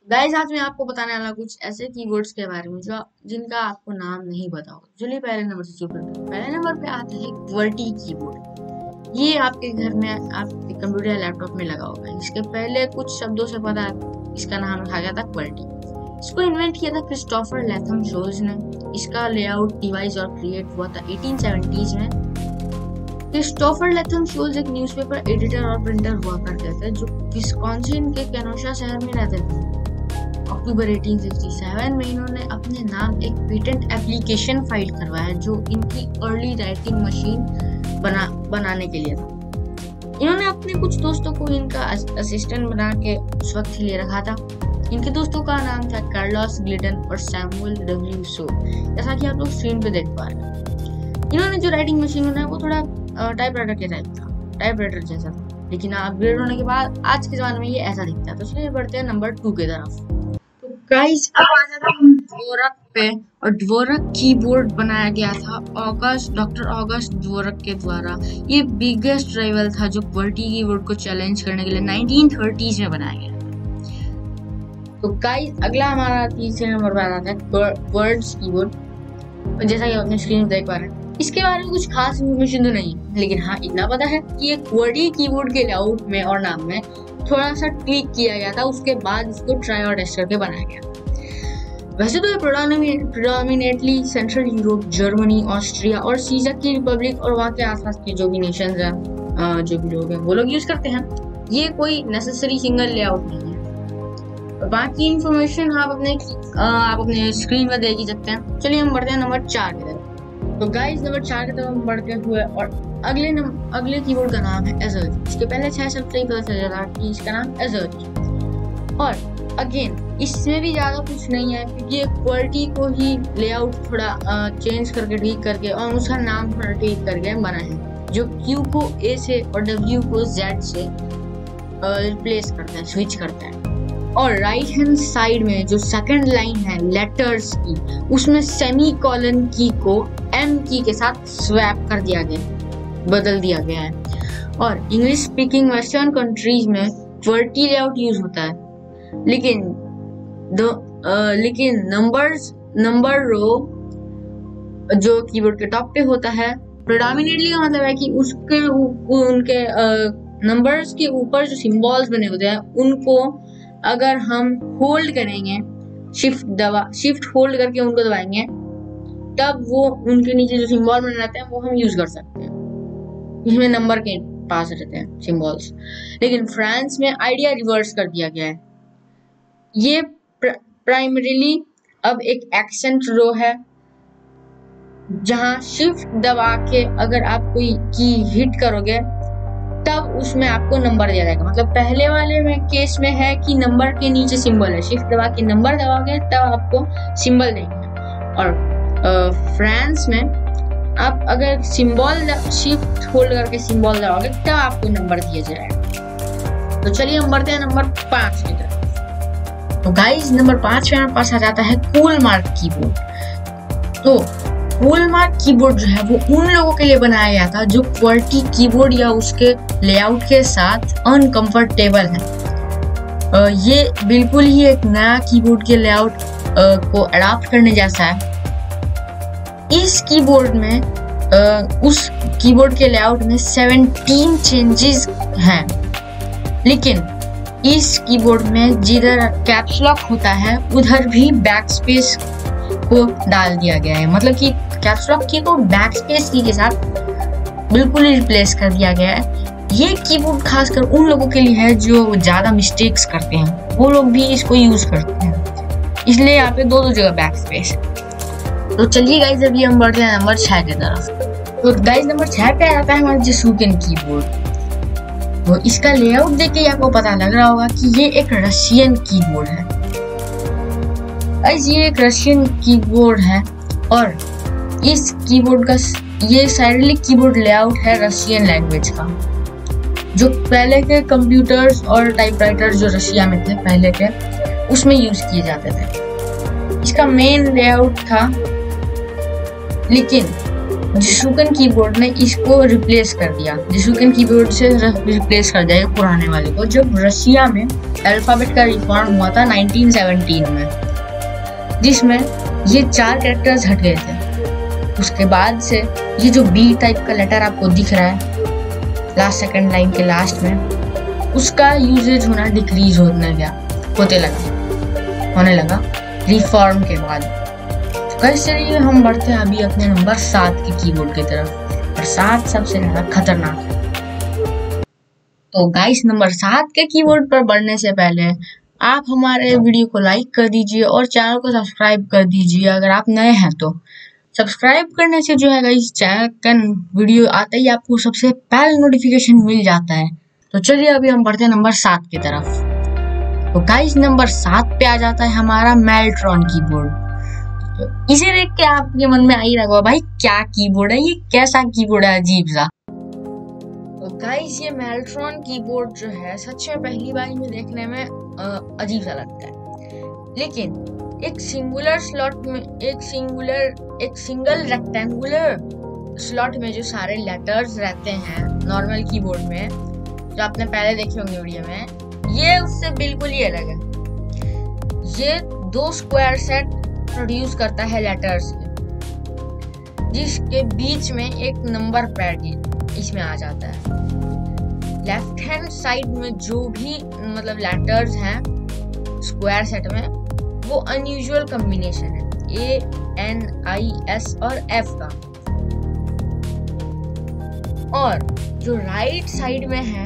Guys आज मैं आपको बताने वाला कुछ ऐसे कीवर्ड्स के बारे में जो जिनका आपको नाम नहीं पता होगा। चलिए पहले नंबर से शुरू करते हैं। पहले नंबर पे आता है QWERTY कीबोर्ड। ये आपके घर में आपके कंप्यूटर या लैपटॉप में लगा होगा। इसके पहले कुछ शब्दों से पता इसका नाम रखा गया था QWERTY। इसको इन्वेंट किया था क्रिस्टोफर लैथम शोल्ज ने। इसका लेआउट डिवाइस और क्रिएट हुआ था 1870s में। क्रिस्टोफर लैथम शोल्ज एक न्यूज़पेपर एडिटर और प्रिंटर हुआ करते थे जो विस्कॉन्सिन के केनोशा शहर में रहते थे। अक्टूबर 1867 में इन्होंने अपने नाम एक पेटेंट एप्लीकेशन फाइल करवाया जो इनकी अर्ली राइटिंग मशीन बनाने के लिए था। इन्होंने अपने कुछ दोस्तों को इनका असिस्टेंट बना के उस वक्त के लिए रखा था। इनके दोस्तों का नाम था कार्लोस ग्लिडन और सैमुअल डब्ल्यू सो, जैसा कि आप लोग स्क्रीन पे देख पा रहे हैं। इन्होंने जो राइटिंग मशीन बनाया वो थोड़ा टाइपराइटर के टाइप था, टाइपराइटर जैसा था, लेकिन अपग्रेड होने के बाद आज के जमाने में ये ऐसा दिखता है। तो चलिए बढ़ते हैं नंबर 2 की तरफ। गाइस अब आ जाता है ड्वोरक पे, और ड्वोरक कीबोर्ड बनाया गया था डॉक्टर ऑगस्ट ड्वोरक के द्वारा। ये बिगेस्ट राइवल था जो QWERTY कीबोर्ड को चैलेंज करने के लिए 1930s में बनाया गया। तो गाइस अगला हमारा तीसरे नंबर पर आता है वर्ड्स कीबोर्ड। जैसा कि आपने स्क्रीन देख पा रहे हैं, इसके बारे में कुछ खास इन्फॉर्मेशन तो नहीं, लेकिन हाँ इतना पता है कि ये QWERTY कीबोर्ड के लेआउट में और नाम में थोड़ा सा ट्वीक किया गया था। उसके बाद इसको ट्राई और टेस्ट करके बनाया गया। वैसे तो ये predominantly central Europe, Germany, Austria और सीज़र की रिपब्लिक और वहाँ के आसपास के जो भी नेशंस हैं, जो भी लोग हैं वो लोग यूज करते हैं। ये कोई नेसेसरी सिंगल लेआउट नहीं है। बाकी इंफॉर्मेशन आप अपने स्क्रीन पर देख ही सकते हैं। चलिए हम बढ़ते हैं नंबर 4 की तरफ। तो गाइस नंबर 4 की तरफ हम बढ़ते हुए, और अगले कीबोर्ड का नाम है एजर। इसके पहले 6 शब्द से ही पता चल जाता कि इसका नाम एजर। और अगेन इसमें भी ज्यादा कुछ नहीं है क्योंकि ये QWERTY को ही लेआउट थोड़ा चेंज करके ठीक करके और उसका नाम थोड़ा ठीक करके बना है, जो Q को A से और W को Z से रिप्लेस करता है, स्विच करता है। और राइट हैंड साइड में जो सेकंड लाइन है लेटर्स की, उसमें सेमीकोलन की को M की के साथ स्वैप कर दिया गया, बदल दिया गया है। और इंग्लिश स्पीकिंग वेस्टर्न कंट्रीज में QWERTY लेआउट यूज होता है, लेकिन नंबर रो जो कीबोर्ड के टॉप पे होता है, प्रेडोमिनेटली का मतलब है कि उनके नंबर्स के ऊपर जो सिंबल्स बने होते हैं उनको अगर हम होल्ड करेंगे, शिफ्ट होल्ड करके उनको दबाएंगे, तब वो उनके नीचे जो सिंबल बने रहते हैं वो हम यूज कर सकते हैं। इसमें नंबर के पास रहते हैं सिंबल्स। लेकिन फ्रांस में आइडिया रिवर्स कर दिया गया है। ये प्राइमरीली अब एक एक्सेंट रो है, जहां शिफ्ट दबा के अगर आप कोई की हिट करोगे तब उसमें आपको नंबर दिया जाएगा। मतलब पहले वाले में केस में है कि नंबर के नीचे सिंबल है, शिफ्ट दबा के नंबर दबाओगे तब आपको सिंबल देंगे। और फ्रांस में आप अगर शिफ्ट होल्ड करके सिंबल दबाओगे तब आपको नंबर दिया जाएगा। तो चलिए हम बढ़ते हैं नंबर 5 की तरफ। तो गाइस नंबर 5 में हमारे पास आ जाता है कूलमार्क कीबोर्ड। तो कूलमार्क कीबोर्ड जो है वो उन लोगों के लिए बनाया गया था जो QWERTY कीबोर्ड या उसके लेआउट के साथ अनकंफर्टेबल है। ये बिल्कुल ही एक नया कीबोर्ड के लेआउट को अडॉप्ट करने जैसा है। इस कीबोर्ड में उस कीबोर्ड के लेआउट में 17 चेंजेस हैं, लेकिन इस कीबोर्ड में जिधर कैप्स लॉक होता है उधर भी बैक स्पेस को डाल दिया गया है। मतलब कि कैप्स लॉक की को बैक स्पेस की के साथ बिल्कुल रिप्लेस कर दिया गया है। ये कीबोर्ड खासकर उन लोगों के लिए है जो ज्यादा मिस्टेक्स करते हैं, वो लोग भी इसको यूज करते हैं, इसलिए यहाँ पे दो जगह बैक स्पेस है। तो चलिए गाइस अभी हम बढ़ते हैं नंबर 6 की तरफ। तो गाइस नंबर 6 पे आता है हमारा जसूकेन कीबोर्ड। तो इसका लेआउट देख के आपको पता लग रहा होगा कि ये एक रशियन कीबोर्ड है। गाइस ये एक रशियन कीबोर्ड है और इस कीबोर्ड का ये साइरिलिक कीबोर्ड लेआउट है रशियन लैंग्वेज का। जो पहले के कंप्यूटर्स और टाइपराइटर जो रशिया में थे पहले के, उसमें यूज किए जाते थे। इसका मेन लेआउट था, लेकिन जिशुकन कीबोर्ड ने इसको रिप्लेस कर दिया, जिशुकन कीबोर्ड से रिप्लेस कर दिया पुराने वाले को, जब रशिया में अल्फाबेट का रिफॉर्म हुआ था 1917 में, जिसमें ये 4 कैरेक्टर्स हट गए थे। उसके बाद से ये जो बी टाइप का लेटर आपको दिख रहा है लास्ट सेकंड लाइन के लास्ट में, उसका यूजेज होना डिक्रीज होने लगा रिफॉर्म के बाद। कैसे चलिए हम बढ़ते हैं अभी अपने नंबर 7 के कीबोर्ड की तरफ, और 7 सबसे ज्यादा खतरनाक है। तो गाइस नंबर 7 के कीबोर्ड पर बढ़ने से पहले आप हमारे वीडियो को लाइक कर दीजिए और चैनल को सब्सक्राइब कर दीजिए अगर आप नए हैं तो। सब्सक्राइब करने से जो है गाइस चैनल का वीडियो आते ही आपको सबसे पहले नोटिफिकेशन मिल जाता है। तो चलिए अभी हम बढ़ते हैं नंबर 7 की तरफ। तो गाइस नंबर 7 पे आ जाता है हमारा मेल्ट्रॉन कीबोर्ड। तो इसे देख के आपके मन में आ ही रहा भाई क्या कीबोर्ड है, ये कैसा कीबोर्ड है अजीब सा। तो गाइस ये मेल्ट्रॉन कीबोर्ड जो है सच में पहली बार में देखने में अजीब सा लगता है, लेकिन एक सिंगुलर स्लॉट में एक सिंगल रेक्टेंगुलर स्लॉट में जो सारे लेटर्स रहते हैं नॉर्मल कीबोर्ड में जो आपने पहले देखे होंगे वीडियो में, ये उससे बिल्कुल ही अलग है। ये 2 स्क्वायर सेट प्रोड्यूस करता है लेटर्स के, जिसके बीच में एक नंबर पैड इसमें आ जाता है। लेफ्ट हैंड साइड में जो भी मतलब लेटर्स हैं स्क्वायर सेट में वो अनयूजुअल कॉम्बिनेशन है A, N, I, S और F का, और जो राइट साइड में है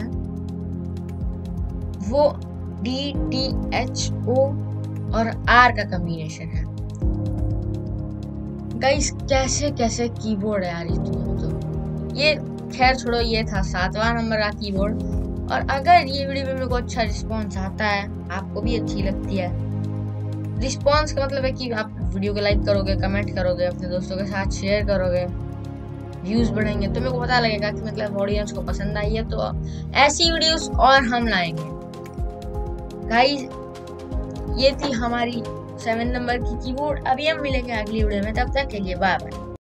वो D, T, H, O और R का कॉम्बिनेशन है। गाइस कैसे कैसे कीबोर्ड है यार तो ये खैर छोड़ो, ये था 7वां नंबर का कीबोर्ड। और अगर ये वीडियो में मेरे को अच्छा रिस्पॉन्स आता है, आपको भी अच्छी लगती है, रिस्पॉन्स का मतलब है कि आप वीडियो को लाइक करोगे, कमेंट करोगे, अपने दोस्तों के साथ शेयर करोगे, व्यूज बढ़ेंगे तो मेरे को पता लगेगा कि मतलब ऑडियंस को पसंद आई है, तो ऐसी वीडियोस और हम लाएंगे। गाइस ये थी हमारी 7 नंबर की कीबोर्ड। अभी हम मिलेंगे अगली वीडियो में, तब तक के लिए बाय बाय।